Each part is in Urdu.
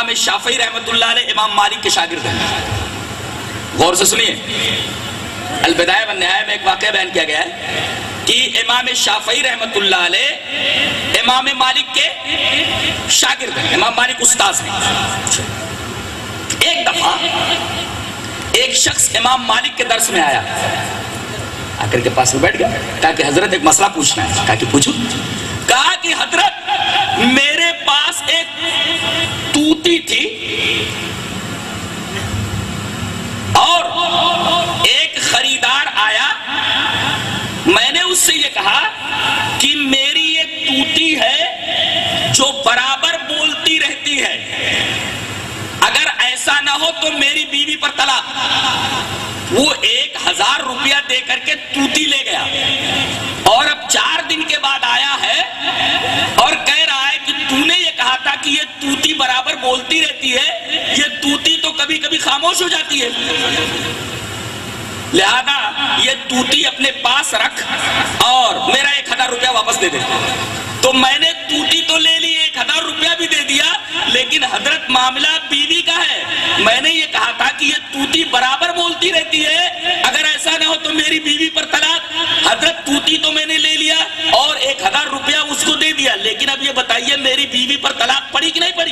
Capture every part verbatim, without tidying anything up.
امام شافعی رحمۃ اللہ علیہ امام مالک کے شاگرد ہیں. غور سے سنیے، البدایہ والنہایہ میں ایک واقعہ بیان کیا گیا ہے کہ امام شافعی رحمۃ اللہ علیہ امام مالک کے شاگرد ہیں، امام مالک استاذ ہیں. ایک دفعہ ایک شخص امام مالک کے درس میں آیا، آ کر کے پاس میں بیٹھ گیا، کہا کہ حضرت ایک مسئلہ پوچھنا ہے. کہا کہ پوچھو. کہا کہ حضرت میرے پاس ایک توتی تھی اور ایک خریدار آیا، میں نے اس سے یہ کہا کہ میری ایک توتی ہے جو برابر بولتی رہتی ہے، اگر ایسا نہ ہو تو میری بیوی پر طلاق. وہ ایک ہزار روپیہ دے کر کے توتی لے گیا اور اب چار دن کے بعد آیا ہے اور کہہ رہا ہے کہ تو نے یہ کہا تھا کہ یہ توتی برابر بولتی رہتی ہے، یہ توتی تو کبھی کبھی خاموش ہو جاتی ہے، لہذا یہ توتی اپنے پاس رکھ اور میرا ایک ہزار روپیہ واپس دے دے. تو میں نے توتی تو لے لی، ایک ہزار روپیہ بھی دے دیا، لیکن حضرت معاملہ بیوی کا ہے. میں نے یہ کہا تھا کہ یہ توتی برابر بولتی رہتی ہے، اگر ایسا نہ ہو تو میری بیوی پر طلاق. حضرت توتی تو میں نے لے لیا اور ایک ہزار روپیہ اس کو دے دیا، لیکن اب یہ بتائیے میری بیوی پر طلاق پڑی کہ نہیں پڑی؟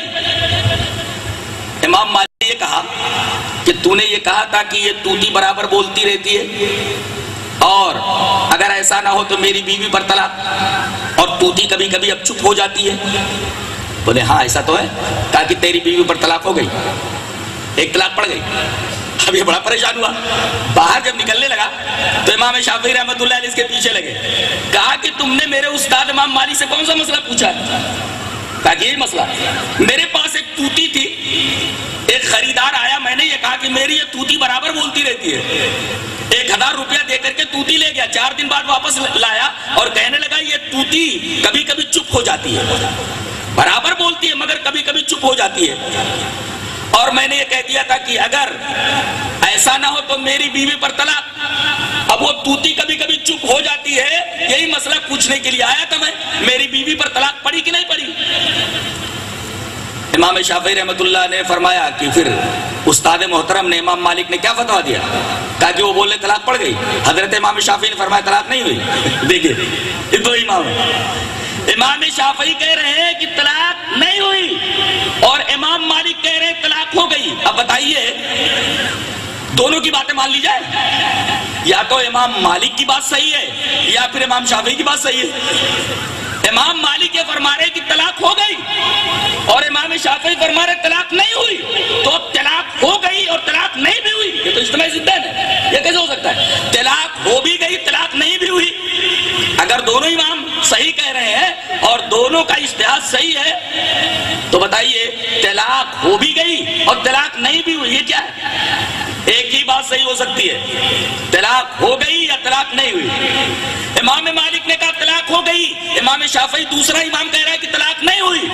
امام مالک نے یہ کہا کہ تو نے یہ کہا تھا کہ یہ توتی برابر بولتی رہتی ہے اور اگر ایسا نہ ہو تو میری بیوی پر طلاق، اور توتی کبھی کبھی اب چپ ہو جاتی ہے. بولے ہاں ایسا تو ہے. کہا کہ تیری بیوی پر طلاق ہو گئی، ایک طلاق پڑ گئی. اب یہ بڑا پریشان ہوا. باہر جب نکلنے لگا تو امام شافعی رحمۃ اللہ علیہ اس کے پیچھے لگے. کہا کہ تم نے میرے استاد امام مالک سے کون سا مسئلہ پوچھا؟ کہا کہ یہی مسئلہ. میرے پاس ایک توتی تھی، ایک خریدار آیا، میں نے یہ کہا کہ میری یہ توتی برابر بولتی رہتی ہے، ایک ہزار روپیہ دے کر کے توتی لے گیا، چار دن بعد واپس لایا اور کہنے لگا یہ توتی کبھی کبھی چپ ہو جاتی ہے، برابر بولتی ہے مگر کبھی کبھی چپ ہو جاتی ہے. اور میں نے یہ کہہ دیا تھا کہ اگر ایسا نہ ہو تو میری بیوی پر طلاق. اب وہ توتی کبھی کبھی چپ ہو جاتی ہے، یہی مسئلہ پوچھنے کے لیے آیا تھا میں، میری بیوی پر طلاق پڑی کہ نہیں پڑی؟ امام شافعی رحمۃ اللہ نے فرمایا کہ پھر استاد محترم نے امام مالک نے کیا فتویٰ دیا؟ کہا کہ وہ بولے طلاق پڑ گئی. حضرت امام شافعی نے فرمایا طلاق نہیں ہوئی. دیکھیے یہ دو امام ہیں. امام شافعی کہہ رہے ہیں کہ طلاق نہیں ہوئی اور امام مالک کہہ رہے ہیں طلاق ہو گئی. اب بتائیے دونوں کی باتیں مان لی جائے؟ یا تو امام مالک کی بات صحیح ہے یا پھر امام شافعی کی بات صحیح ہے. امام مالک یہ فرما رہے کہ طلاق ہو گئی اور امام شافعی فرما رہے طلاق نہیں ہوئی. تو طلاق ہو گئی اور طلاق نہیں بھی ہوئی، یہ تو اجتماعی ضدین ہے. یہ کیسے ہو سکتا ہے؟ طلاق ہو بھی گئی، طلاق نہیں بھی ہوئی. اگر دونوں امام صحیح کہہ رہے ہیں اور دونوں کا اجتہاد صحیح ہے تو بتائیے طلاق ہو بھی گئی اور طلاق نہیں بھی ہوئی، یہ کیا ہے؟ ایک ہی بات صحیح ہو سکتی ہے، طلاق ہو گئی یا طلاق نہیں ہوئی. امام مالک نے کہا طلاق ہو گئی، امام شافعی دوسرا امام کہہ رہا ہے کہ طلاق نہیں ہوئی.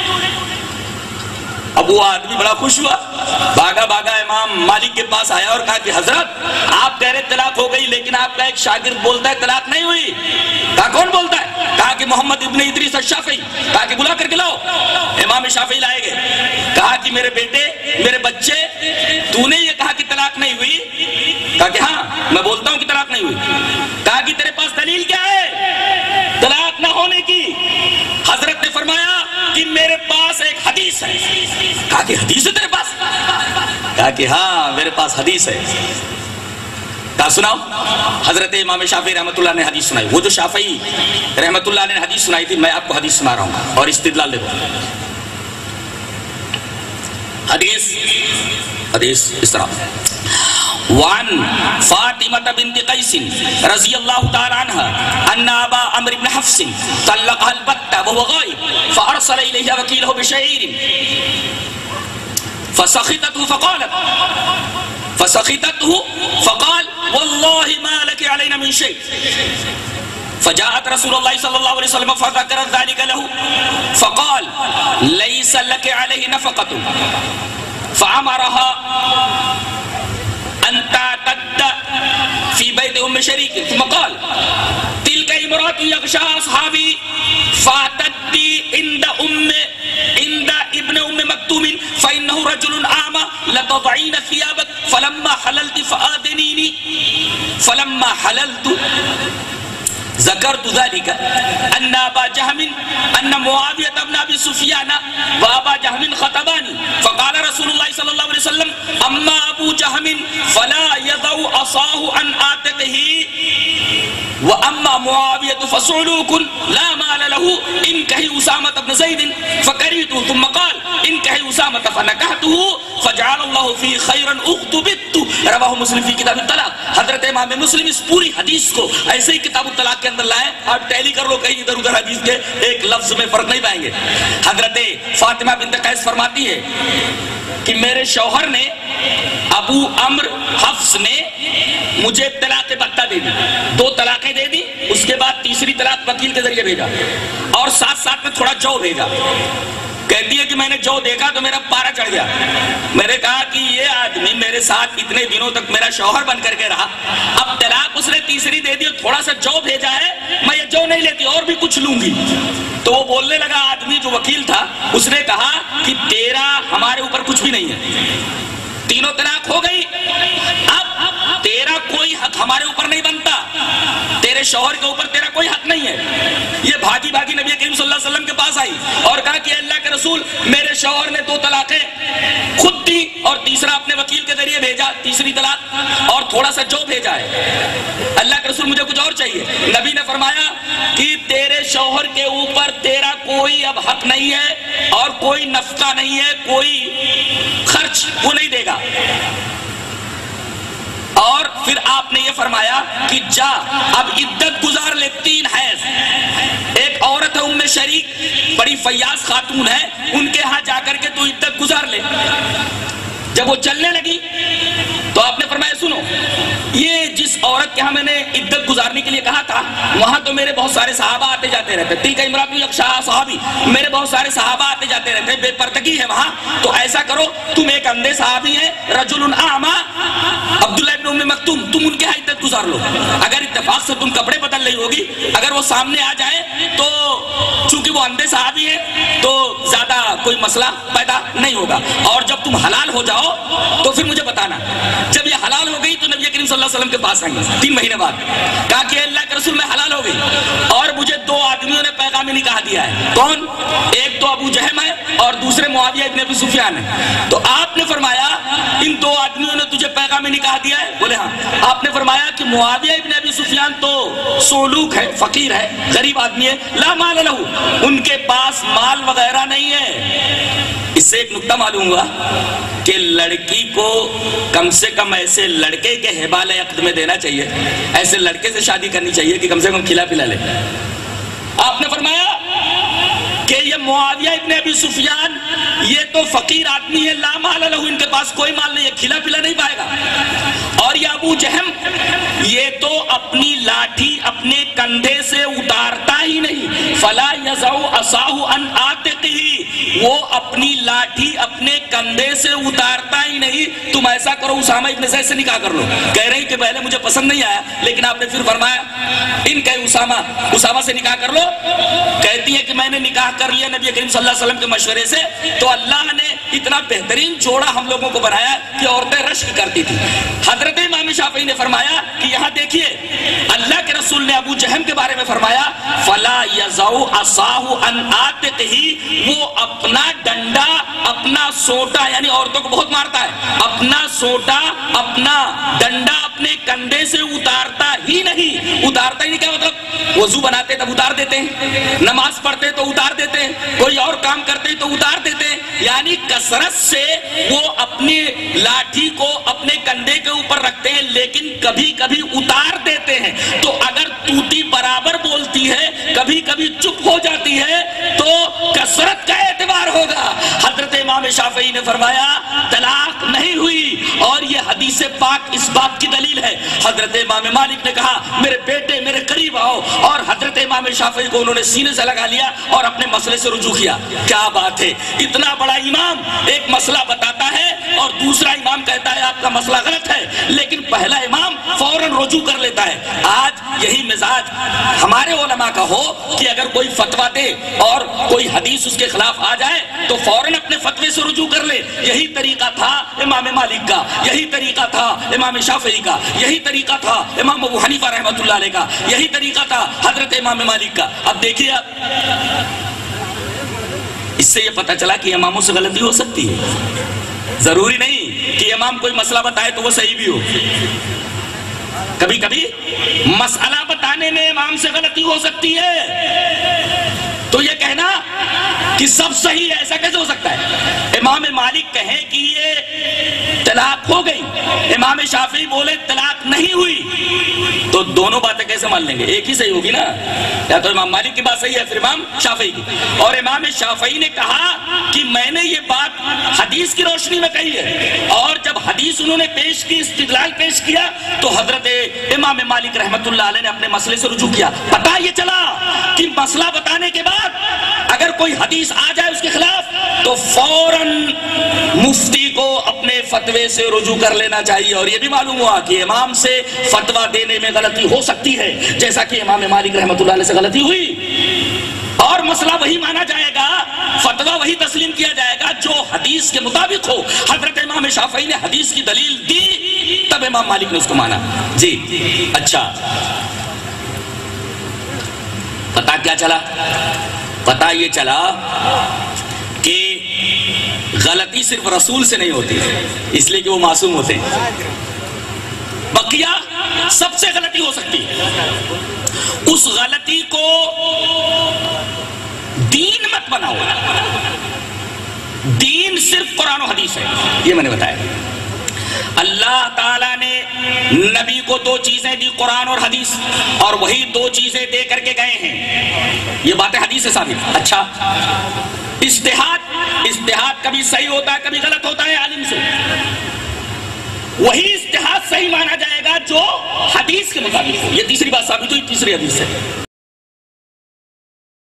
اب وہ آدمی بڑا خوش ہوا، بھاگا بھاگا امام مالک کے پاس آیا اور کہا کہ حضرت آپ کہہ رہے طلاق ہو گئی لیکن آپ کا ایک شاگرد بولتا ہے طلاق نہیں ہوئی. کہا کون بولتا ہے؟ کہا کہ محمد ابن ادریس الشافعی. کہا کہ بلا کر کے لاؤ. امام شافعی لائے گئے. کہا کہ میرے بیٹے، میرے بچے، تو نے یہ کہا کہ طلاق نہیں ہوئی؟ کہا کہ ہاں میں بولتا ہوں کہ طلاق نہیں ہوئی. کہا کہ تیرے پاس دلیل کیا ہے طلاق نہ ہونے کی؟ حضرت نے فرمایا کہ میرے پاس ایک حدیث ہے. کہا کہ حدیث ہے تیرے پاس؟ کہا کہ ہاں میرے پاس حدیث ہے. کہا سناؤ. حضرت امام شافعی رحمۃ اللہ نے حدیث سنائی. وہ جو شافعی رحمۃ اللہ نے حدیث سنائی تھی میں آپ کو حدیث سنا رہا ہوں اور استدلال دیکھو. حدیث حدیث اس طرح وعن فاطمة بنت قيس رضي الله تعالى عنها أن أبا عمرو بن حفص طلقها البتة وهو غائب فأرسل إليها وكيله بشعير فسخطته فقالت فسخطته فقال والله ما لك علينا من شيء فجاءت رسول الله صلى الله عليه وسلم فذكرت ذلك له فقال ليس لك عليه نفقة فأمرها أن تعتد في بيت أم شريك ثم قال تلك امرأة يغشى أصحابي فاعتدي عند أم عند ابن أم مكتوم فإن رجل اعمى لتضعين ثيابك فلما حللت فآذنيني فلما حللت ذکرت ذلك ان ابا جہم ان معاویہ بن ابی سفیان وابا جہم خطبانی فقال رسول اللہ صلی اللہ علیہ وسلم اما ابو جہم فلا يضع عصاه عن عاتقه واما معاویہ فصعلوک لا مال له انکہی اسامہ بن زید فکرہت ثم قال انکہی اسامہ فنکحته فجعل اللہ فی خیرا اخطبت رواہ مسلم فی کتاب الطلاق. حضرت امام مسلم اس پوری حدیث کو ایسے ہی کتاب الطلاق کے اندر لائے. آپ ٹیلی کر لو کہیں ادھر ادھر حدیث کے ایک لفظ میں فرق نہیں پائیں گے. حضرت فاطمہ بنت قیس فرماتی ہے کہ میرے شوہر نے ابو عمر حفص نے مجھے طلاق بتہ دے دی, دو طلاقیں دے دی, اس کے بعد تیسری طلاق وکیل کے ذریعے بھیجا اور ساتھ ساتھ میں تھوڑا جو بھیجا. کہتی ہے کہ میں نے جو دیکھا تو میرا پارا چڑھ گیا. میں نے کہا کہ یہ آدمی میرے ساتھ اتنے دنوں تک میرا شوہر بن کر کے رہا, اب طلاق اس نے تیسری دے دی اور تھوڑا سا جو بھیجا ہے, میں یہ جو نہیں لیتی اور بھی کچھ لوں گی. تو وہ بولنے لگا, آدمی جو وکیل تھا اس نے کہا کہ تیرا ہمارے اوپر کچھ بھی نہیں ہے, تینوں طلاق ہو گئی, اب تیرا کوئی حق ہمارے اوپر نہیں بنتا, تیرے شوہر کے اوپر تیرا کوئی حق نہیں ہے. یہ بھاگی بھاگی نبی کریم صلی اللہ علیہ وسلم کے پاس آئی اور کہا کہ اللہ کے رسول میرے شوہر نے دو طلاقیں خود دی اور تیسرا اپنے وکیل کے ذریعے بھیجا, تیسری طلاق, اور تھوڑا سا جو بھیجا ہے. اللہ کے رسول مجھے کچھ اور چاہیے. نبی نے فرمایا کہ تیرے شوہر کے اوپر تیرا کوئی اب حق نہیں ہے اور کوئی نفقہ نہیں ہے, کوئی خرچ وہ نہیں دے گا. اور پھر آپ نے یہ فرمایا کہ جا اب عدت گزار لے تین حیض. ایک عورت ہے ام شریک, بڑی فیاض خاتون ہے, ان کے ہاں جا کر کے تو عدت گزار لے. جب وہ چلنے لگی تو آپ نے فرمایا سنو, یہ جس عورت کے ہاں میں نے عدت گزارنے کے لیے کہا تھا وہاں تو میرے بہت سارے صحابہ آتے جاتے رہتے, تلک امرات یخشا صحابی, میرے بہت سارے صحابہ آتے جاتے رہتے, بے پردگی ہے وہاں. تو ایسا کرو, تم ایک اندھے صحابی ہیں, رجل اعمی عبداللہ ابن ام مکتوم, تم ان کے ہاں عدت گزار لو. اگر اتفاق سے تم کپڑے بدل رہی ہوگی, اگر وہ سامنے آ جائے تو چونکہ وہ اندھے صحابی ہیں تو زیادہ کوئی مسئلہ پیدا نہیں ہوگا, اور جب تم حلال ہو جاؤ تو پھر مجھے بتانا. جب یہ حلال ہو گئی تو نبی کریم صلی اللہ علیہ وسلم کے پاس آئیں گے تین مہینے بعد, کہا کہ اللہ کے رسول میں حلال ہو گئی اور مجھے دو آدمیوں نے پیغام نکاح دیا ہے. کون؟ ایک تو ابو جہم ہے اور دوسرے معاویہ ابن ابی سفیان ہے. تو آپ نے فرمایا ان دو آدمیوں نے تجھے پیغام نکاح دیا ہے؟ بولے ہاں. آپ نے فرمایا کہ معاویہ ابن ابی سفیان تو سولوک ہے, فقیر ہے, غریب آدمی ہے, لا مال لہو, ان کے پاس مال وغیرہ نہیں ہے. اس سے ایک نکتہ معلوم ہوا کہ لڑکی کو کم سے کم ایسے لڑکے کے حبال عقد میں دینا چاہیے, ایسے لڑکے سے شادی کرنی چاہیے کہ کم سے کم کھلا پلا لے. آپ نے فرمایا کہ یہ معاویہ ابن ابی سفیان یہ تو فقیر آدمی ہے, لا مال لہو, ان کے پاس کوئی مال نہیں ہے, کھلا پلا نہیں پائے گا. اور یہ ابو جہم یہ تو اپنی لاٹھی اپنے کندھے سے اتارتا ہی نہیں, فلا یضع عصاه عن عاتقه, وہ اپنی لاٹھی اپنے کندھے سے اتارتا ہی نہیں. تم ایسا کرو, اسامہ ابن زید سے نکاح کر لو. کہہ رہی کہ پہلے مجھے پسند نہیں آیا, لیکن آپ نے پھر فرمایا ان کہ اسامہ اسامہ سے نکاح کر لو. کہتی ہے کہ میں نے نکاح کر لیا نبی کریم صلی اللہ علیہ وسلم کے مشورے سے, تو اللہ نے اتنا بہترین جوڑا ہم لوگوں کو بنایا کہ عورتیں رشک کرتی تھی. حضرت امام شافعی نے فرمایا کہ یہاں دیکھیے اللہ کے رسول نے ابو جہم کے بارے میں فرمایا فلا یضع عصاه عن عاتقه, وہ اپنا ڈنڈا اپنا سوٹا, یعنی عورتوں کو بہت مارتا ہے, اپنا سوٹا اپنا ڈنڈا اپنے کندھے سے اتارتا ہی نہیں. اتارتا ہی نہیں کیا مطلب؟ وضو بناتے تب اتار دیتے ہیں, نماز پڑھتے تو اتار دیتے ہیں, کوئی اور کام کرتے تو اتار دیتے ہیں, یعنی کثرت سے وہ اپنی لاٹھی کو اپنے کندھے کے اوپر رکھتے ہیں لیکن کبھی کبھی اتار دیتے ہیں. تو اگر توتی برابر بولتی ہے, کبھی کبھی چپ ہو جاتی ہے, تو کثرت کا اعتبار ہوگا. حضرت امام شافعی نے فرمایا طلاق نہیں ہوئی, اور یہ حدیث پاک اس بات کی دلیل ہے. حضرت امام مالک نے کہا میرے بیٹے میرے قریب آؤ, اور حضرت امام امام شافعی کو انہوں نے سینے سے لگا لیا اور اپنے مسئلے سے رجوع کیا. کیا بات ہے, اتنا بڑا امام ایک مسئلہ بتاتا ہے اور دوسرا امام کہتا ہے آپ کا مسئلہ غلط ہے, لیکن پہلا امام فوراً رجوع کر لیتا ہے. آج یہی مزاج ہمارے علماء کا ہو کہ اگر کوئی فتویٰ دے اور کوئی حدیث اس کے خلاف آ جائے تو فوراً اپنے فتوے سے رجوع کر لے. یہی طریقہ تھا امام مالک کا, یہی طریقہ تھا امام شافعی کا, یہی طریقہ تھا امام ابو حنیفہ رحمۃ اللہ علیہ کا, یہی طریقہ تھا حضرت امام مالک کا. اب دیکھیے, آپ اس سے یہ پتہ چلا کہ اماموں سے غلطی ہو سکتی ہے. ضروری نہیں کہ امام کوئی مسئلہ بتائے تو وہ صحیح بھی ہو. کبھی کبھی مسئلہ بتانے میں امام سے غلطی ہو سکتی ہے. تو یہ کہنا کہ سب صحیح ہے, ایسا کیسے ہو سکتا ہے؟ امام مالک کہیں کہ یہ طلاق ہو گئی, امام شافعی بولے طلاق نہیں ہوئی, تو دونوں باتیں کیسے مان لیں گے؟ ایک ہی صحیح ہوگی نا. یا تو امام مالک کی بات صحیح ہے پھر امام شافعی کی. اور امام شافعی نے کہا کہ میں نے یہ بات حدیث کی روشنی میں کہی ہے, اور جب حدیث انہوں نے پیش کی, استدلال پیش کیا, تو حضرت امام مالک رحمت اللہ علیہ نے اپنے مسئلے سے رجوع کیا. پتہ یہ چلا کہ مسئلہ بتانے کے بعد اگر کوئی حدیث آ جائے اس کے خلاف تو فوراً مفتی کو اپنے فتوے سے رجوع کر لینا چاہیے. اور یہ بھی معلوم ہوا کہ امام سے فتویٰ دینے میں غلطی ہو سکتی ہے, جیسا کہ امام مالک رحمت اللہ علیہ سے غلطی ہوئی, اور مسئلہ وہی مانا جائے گا, فتویٰ وہی تسلیم کیا جائے گا جو حدیث کے مطابق ہو. حضرت امام شافعی نے حدیث کی دلیل دی, تب امام مالک نے اس کو مانا. جی اچھا, پتہ کیا چلا؟ پتہ یہ چلا کہ غلطی صرف رسول سے نہیں ہوتی, اس لیے کہ وہ معصوم ہوتے ہیں. بقیہ سب سے غلطی ہو سکتی ہے. اس غلطی کو دین مت بناؤ. دین صرف قرآن و حدیث ہے, یہ میں نے بتایا. اللہ تعالیٰ نے نبی کو دو چیزیں دی, قرآن اور حدیث, اور وہی دو چیزیں دے کر کے گئے ہیں. یہ باتیں حدیث سے ثابت. اچھا, اجتہاد اجتہاد کبھی صحیح ہوتا ہے, کبھی غلط ہوتا ہے عالم سے. وہی اجتہاد صحیح مانا جائے گا جو حدیث کے مطابق. یہ تیسری بات ثابت ہوئی, تیسری حدیث سے.